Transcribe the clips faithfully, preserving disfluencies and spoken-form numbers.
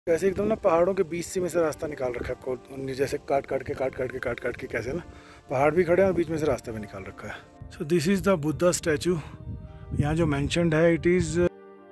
कैसे एकदम ना पहाड़ों के बीच से में से रास्ता निकाल रखा है को- जैसे काट काट के काट काट के काट काट के कैसे ना पहाड़ भी खड़े हैं और बीच में से रास्ता भी निकाल रखा है। So this is the Buddha statue. यहाँ जो मेंशन्ड है इट इज़।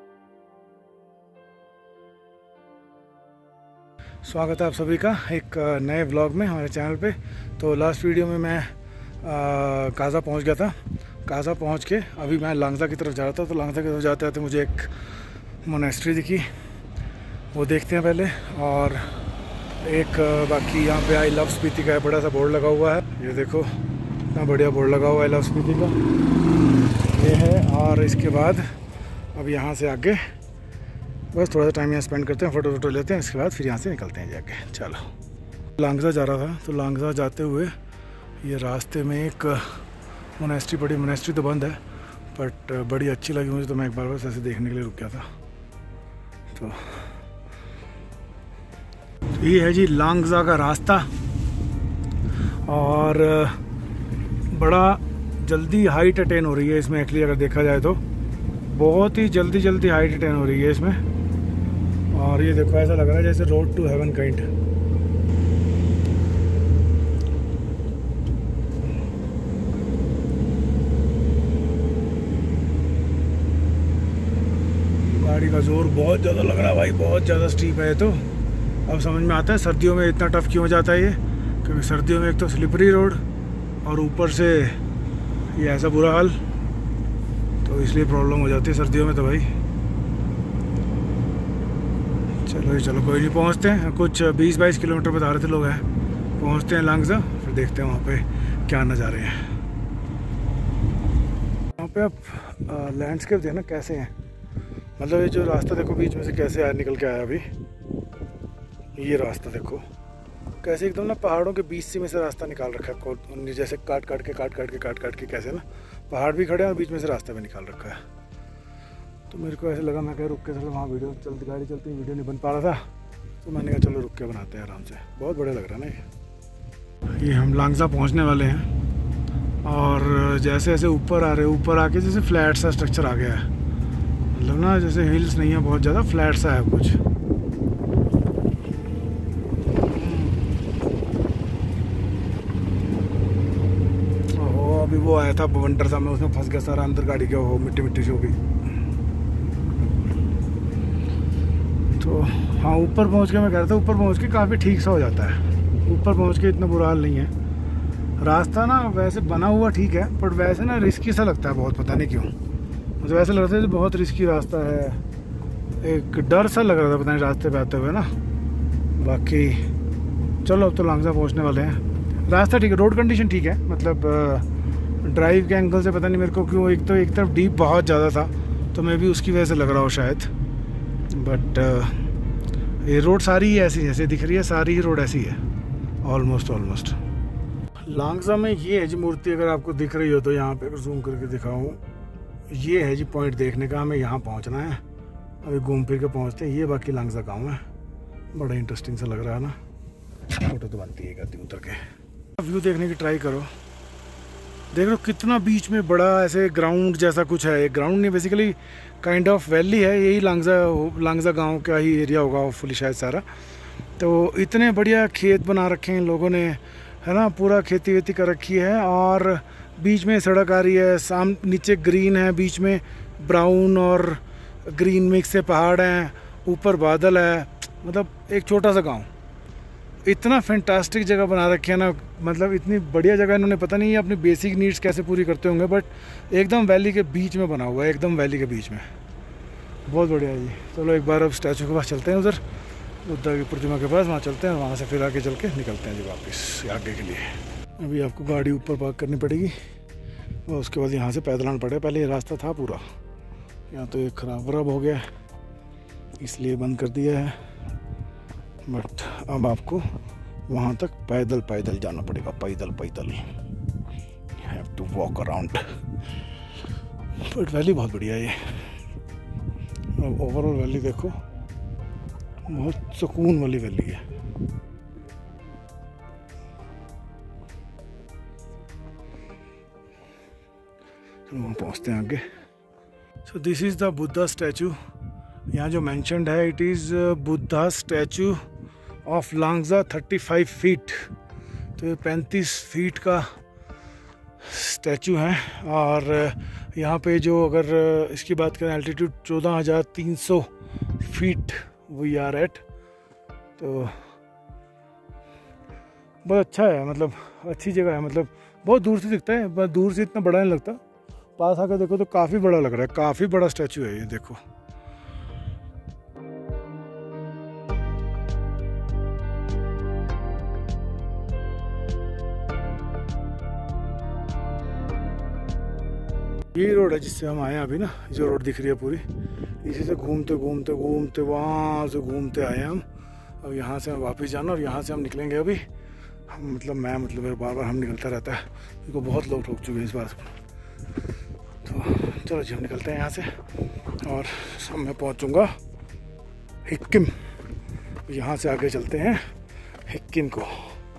स्वागत है आप सभी का एक नए व्लॉग में हमारे चैनल पे। तो लास्ट वीडियो में मैं आ, काज़ा पहुँच गया था। काज़ा पहुँच के अभी मैं लांगजा की तरफ जा रहा था। तो लांगजा की तरफ जाते जाते मुझे एक मोनेस्ट्री दिखी, वो देखते हैं पहले। और एक बाकी यहाँ पे आई लव स्पीति का बड़ा सा बोर्ड लगा हुआ है, ये देखो इतना बढ़िया बोर्ड लगा हुआ है लव स्पीति का, ये है। और इसके बाद अब यहाँ से आगे बस थोड़ा सा टाइम यहाँ स्पेंड करते हैं, फ़ोटो वोटो लेते हैं, इसके बाद फिर यहाँ से निकलते हैं जाके। चलो लांगजा जा रहा था, तो लांगजा जाते हुए ये रास्ते में एक मोनेस्ट्री पड़ी। मोनेस्ट्री तो बंद है बट बड़ी अच्छी लगी मुझे, तो मैं एक बार बस ऐसे देखने के लिए रुक गया था। तो ये है जी लांगजा का रास्ता, और बड़ा जल्दी हाइट अटेन हो रही है इसमें। एक्चुअली अगर देखा जाए तो बहुत ही जल्दी जल्दी हाइट अटेन हो रही है इसमें। और ये देखो ऐसा लग रहा है जैसे रोड टू हेवन काइंड। गाड़ी का जोर बहुत ज़्यादा लग रहा है भाई, बहुत ज़्यादा स्टीप है। तो अब समझ में आता है सर्दियों में इतना टफ क्यों हो जाता है ये, क्योंकि सर्दियों में एक तो स्लिपरी रोड और ऊपर से ये ऐसा बुरा हाल, तो इसलिए प्रॉब्लम हो जाती है सर्दियों में तो भाई। चलो ये चलो कोई नहीं, पहुंचते हैं। कुछ बीस बाईस किलोमीटर बता रहे थे लोग हैं, पहुंचते हैं लांगजा, फिर देखते हैं वहाँ पे क्या नज़ारे हैं। वहाँ पे आप लैंडस्केप देखना कैसे हैं, मतलब ये जो रास्ता देखो बीच में से कैसे आया निकल के आया अभी। ये रास्ता देखो कैसे एकदम ना पहाड़ों के बीच से में से रास्ता निकाल रखा है को- जैसे काट काट के काट काट के काट काट के कैसे ना पहाड़ भी खड़े हैं और बीच में से रास्ता भी निकाल रखा है। तो मेरे को ऐसे लगा, मैं कह रुक के थोड़ा वहाँ वीडियो चलती गाड़ी चलती वीडियो नहीं बन पा रहा था, तो मैंने कहा चलो रुक के बनाते हैं आराम से। बहुत बढ़िया लग रहा है ना ये। ये हम लांगजा पहुँचने वाले हैं, और जैसे जैसे ऊपर आ रहे हैं, ऊपर आके जैसे फ्लैट सा स्ट्रक्चर आ गया है, मतलब ना जैसे हिल्स नहीं है बहुत ज़्यादा, फ्लैट सा है कुछ। ओहो अभी वो आया था बवंडर सा, मैं उसमें फंस गया सारा अंदर गाड़ी के, वो मिट्टी मिट्टी से हो गई। तो हाँ ऊपर पहुंच के मैं कह रहा था, ऊपर पहुंच के काफ़ी ठीक सा हो जाता है। ऊपर पहुंच के इतना बुरा हाल नहीं है। रास्ता ना वैसे बना हुआ ठीक है, पर वैसे ना रिस्की सा लगता है बहुत, पता नहीं क्यों मुझे वैसे लग रहा था बहुत रिस्की रास्ता है, एक डर सा लग रहा था पता नहीं रास्ते पे आते हुए ना। बाकी चलो अब तो लांगजा पहुंचने वाले हैं। रास्ता ठीक है, रोड कंडीशन ठीक है, मतलब ड्राइव के एंगल से पता नहीं मेरे को क्यों, एक तो एक तरफ डीप बहुत ज़्यादा था, तो मैं भी उसकी वजह से लग रहा हो शायद। बट ये रोड सारी ही ऐसी जैसे दिख रही है, सारी ही रोड ऐसी है ऑलमोस्ट ऑलमोस्ट। लांगजा में ये है जी मूर्ति, अगर आपको दिख रही हो तो यहाँ पे अगर जूम करके दिखाऊँ, ये है जी पॉइंट देखने का। हमें यहाँ पहुँचना है, अभी घूम फिर के पहुँचते हैं। ये बाकी लांगजा गाँव है, बड़ा इंटरेस्टिंग सा लग रहा है ना। फोटो तो बनती है करती उतर के, व्यू देखने की ट्राई करो। देख लो कितना बीच में बड़ा ऐसे ग्राउंड जैसा कुछ है, एक ग्राउंड नहीं बेसिकली काइंड ऑफ वैली है, यही लांगजा लांगजा गांव का ही एरिया होगा फुली शायद सारा। तो इतने बढ़िया खेत बना रखे हैं इन लोगों ने, है ना, पूरा खेती वेती कर रखी है। और बीच में सड़क आ रही है, साम नीचे ग्रीन है, बीच में ब्राउन और ग्रीन मिक्स से पहाड़ हैं, ऊपर बादल है, मतलब एक छोटा सा गाँव। इतना फैंटास्टिक जगह बना रखी है ना, मतलब इतनी बढ़िया जगह इन्होंने, पता नहीं अपनी बेसिक नीड्स कैसे पूरी करते होंगे, बट एकदम वैली के बीच में बना हुआ है, एकदम वैली के बीच में, बहुत बढ़िया है जी। चलो एक बार अब स्टैचू के पास चलते हैं, उधर बुद्धा की प्रतिमा के पास, वहाँ चलते हैं, वहाँ से फिर आगे चल के निकलते हैं जी वापस आगे के लिए। अभी आपको गाड़ी ऊपर पार्क करनी पड़ेगी और उसके बाद यहाँ से पैदल आना पड़ेगा। पहले ये रास्ता था पूरा, यहाँ तो ये खराब वराब हो गया इसलिए बंद कर दिया है, बट अब आपको वहाँ तक पैदल पैदल जाना पड़ेगा, पैदल पैदल have to walk around. But valley बहुत बढ़िया है ये, अब ओवरऑल वैली देखो, बहुत सुकून वाली वैली है। चलो हम पहुँचते हैं आगे। So this is the Buddha statue. यहाँ जो मैंशनड है, it is Buddha statue of Langza thirty five feet. तो ये पैंतीस फीट का स्टैचू है। और यहाँ पे जो अगर इसकी बात करें एल्टीट्यूड चौदह हज़ार तीन सौ फीट वी आर एट। तो बहुत अच्छा है, मतलब अच्छी जगह है। मतलब बहुत दूर से दिखता है, बस दूर से इतना बड़ा नहीं लगता, पास आकर देखो तो काफ़ी बड़ा लग रहा है। काफ़ी बड़ा स्टैचू है ये, देखो। ये रोड है जिससे हम आए हैं अभी ना, जो रोड दिख रही है पूरी, इसी से घूमते घूमते घूमते वहाँ से घूमते आए हम। और यहाँ से हम वापस जाना, और यहाँ से हम निकलेंगे अभी। हम मतलब मैं मतलब मेरे बार बार हम निकलता रहता है, इनको बहुत लोग ठोक चुके हैं इस बार। तो चलो जी हम निकलते हैं यहाँ से, और सब मैं पहुँचूँगा हिक्किम। यहाँ से आगे चलते हैं हिक्किम को।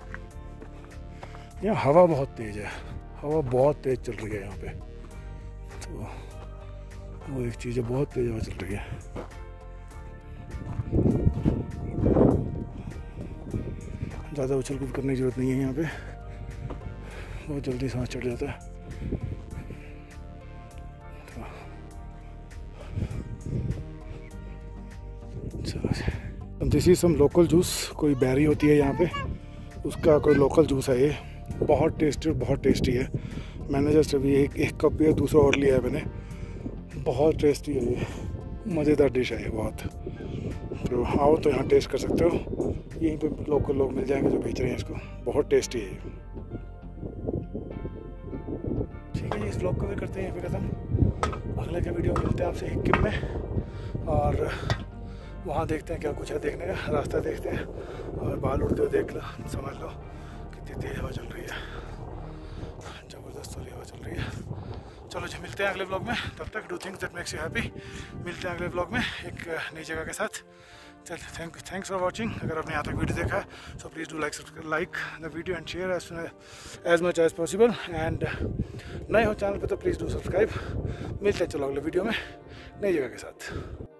यहाँ हवा बहुत तेज़ है, हवा बहुत तेज़ चल रही है यहाँ पे। तो वो एक चीज़ है, बहुत तेज़ हवा चल रही है। ज़्यादा उछल कूद करने की ज़रूरत नहीं है यहाँ पे, बहुत जल्दी सांस चढ़ जाता है। This is some local juice. कोई बैरी होती है यहाँ पे, उसका कोई लोकल जूस है ये। बहुत टेस्टी, बहुत टेस्टी है। मैंने जस्ट अभी एक एक कप पिया, दूसरा और लिया है मैंने। बहुत टेस्टी है ये, मज़ेदार डिश है ये बहुत। तो आओ तो यहाँ टेस्ट कर सकते हो, यहीं पे लोकल लोग मिल जाएंगे जो बेच रहे हैं इसको। बहुत टेस्टी है ये। ठीक है जी, इस व्लॉग को भी करते हैं यहीं पे ख़त्म। अगले के वीडियो मिलते हैं आपसे हिक्किम में, और वहाँ देखते हैं क्या कुछ है देखने का। रास्ता देखते हैं, और बाल उड़ते हुए देख लो, समझ लो कितनी तेज़ हवा चल रही है, ज़बरदस्त वाली हवा चल रही है। चलो जी मिलते हैं अगले व्लॉग में। तब तक do things that makes you happy. मिलते हैं अगले व्लॉग में एक नई जगह के साथ। चल थैंक थैंक्स फॉर वॉचिंग। अगर आपने यहाँ तक वीडियो देखा है so please do like like the video and share as as much as possible. And नए हो चैनल पे तो प्लीज़ डू सब्सक्राइब। मिलते हैं चलो अगले वीडियो में नई जगह के साथ।